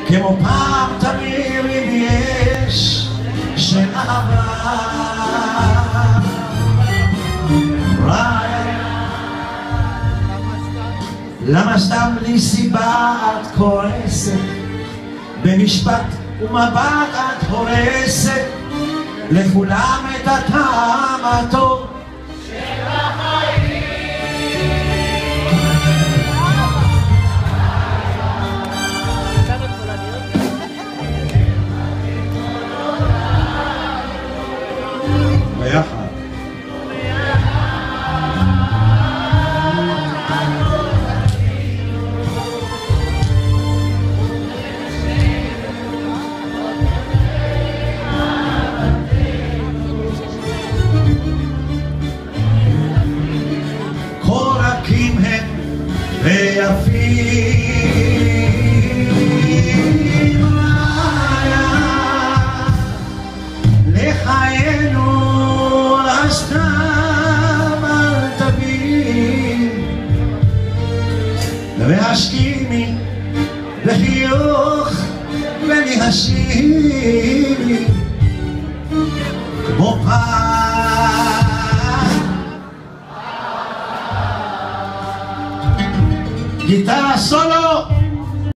כמו פעם תמיד יש של אהבה. למה סתם בלי סיבה את כועסת? במשפט ומבט את הורסת לכולם את הטעם הטוב של החיים. ביחד קורקים הם ויפים לחיינו סתם אל תבין והשכימי בחיוך ולהשימי כמו פעם. גיטרה סולו